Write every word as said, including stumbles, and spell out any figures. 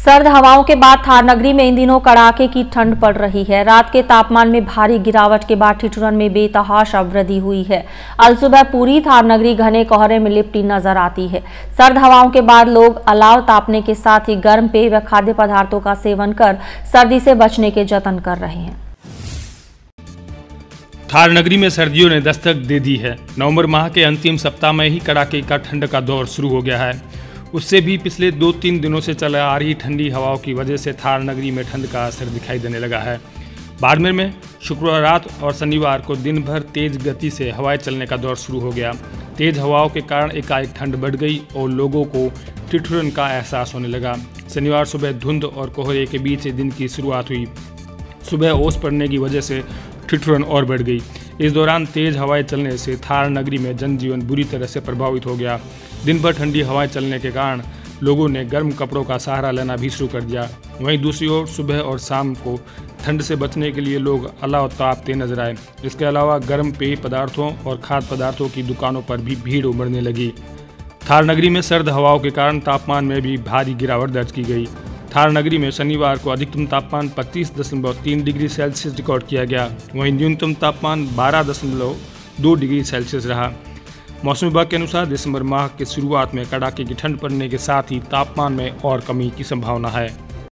सर्द हवाओं के बाद थार नगरी में इन दिनों कड़ाके की ठंड पड़ रही है। रात के तापमान में भारी गिरावट के बाद ठिठुरन में बेतहाशा वृद्धि हुई है। अल सुबह पूरी थार नगरी घने कोहरे में लिपटी नजर आती है। सर्द हवाओं के बाद लोग अलाव तापने के साथ ही गर्म पेय व खाद्य पदार्थों का सेवन कर सर्दी से बचने के जतन कर रहे हैं। थार नगरी में सर्दियों ने दस्तक दे दी है। नवंबर माह के अंतिम सप्ताह में ही कड़ाके का ठंड का दौर शुरू हो गया है। उससे भी पिछले दो तीन दिनों से चला आ रही ठंडी हवाओं की वजह से थार नगरी में ठंड का असर दिखाई देने लगा है। बाड़मेर में शुक्रवार रात और शनिवार को दिन भर तेज गति से हवाएं चलने का दौर शुरू हो गया। तेज हवाओं के कारण एकाएक ठंड बढ़ गई और लोगों को ठिठुरन का एहसास होने लगा। शनिवार सुबह धुंध और कोहरे के बीच दिन की शुरुआत हुई। सुबह ओस पड़ने की वजह से ठिठुरन और बढ़ गई। इस दौरान तेज हवाएं चलने से थार नगरी में जनजीवन बुरी तरह से प्रभावित हो गया। दिन भर ठंडी हवाएं चलने के कारण लोगों ने गर्म कपड़ों का सहारा लेना भी शुरू कर दिया। वहीं दूसरी ओर सुबह और शाम को ठंड से बचने के लिए लोग अलाव तापते नजर आए। इसके अलावा गर्म पेय पदार्थों और खाद्य पदार्थों की दुकानों पर भी भीड़ उमड़ने लगी। थार नगरी में सर्द हवाओं के कारण तापमान में भी भारी गिरावट दर्ज की गई। थार नगरी में शनिवार को अधिकतम तापमान पच्चीस दशमलव तीन डिग्री सेल्सियस रिकॉर्ड किया गया। वहीं न्यूनतम तापमान बारह दशमलव दो डिग्री सेल्सियस रहा। मौसम विभाग के अनुसार दिसंबर माह की शुरुआत में कड़ाके की ठंड पड़ने के साथ ही तापमान में और कमी की संभावना है।